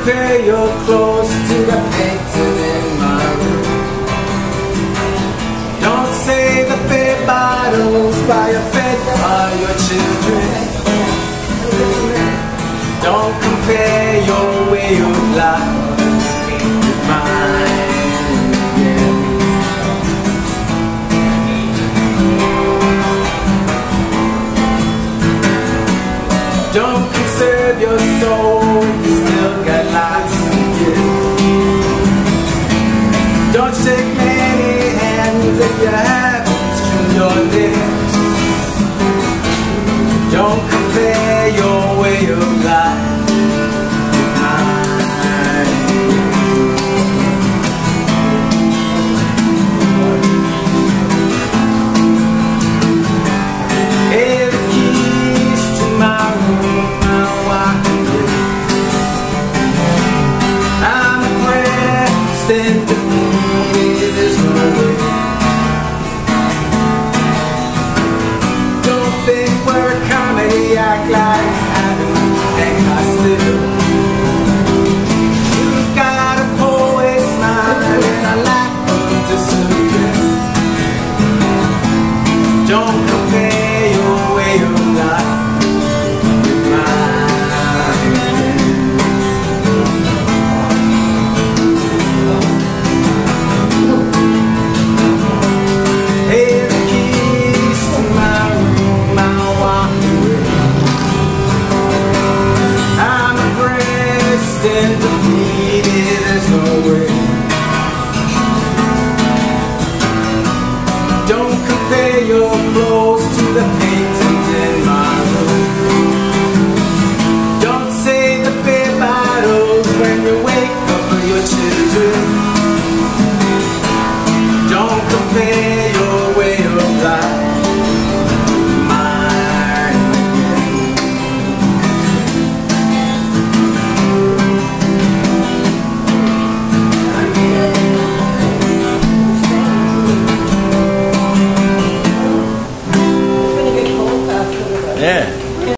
compare your clothes to the painting in my room. Don't say the beer bottles by your bed are your children. Don't compare your way of life with mine. Yeah. Don't conserve your soul, you still got lots to give. Don't shake many hands if you haven't strewn your lips. Don't compare your way of life with mine. Hey, the keys to my room, I'm walking with. I'm impressed and defeated, there's no way. Don't think we're a comedy, act like I do, and I still. You got a poet smile and a lack of discipline. Don't compare your way of life with mine. Hey, the keys to my room, I'll walk away. I'm oppressed and defeated, there's no way. Don't compare your clothes to the paintings in my room. Don't say the beer bottles when you wake up for your children. Don't compare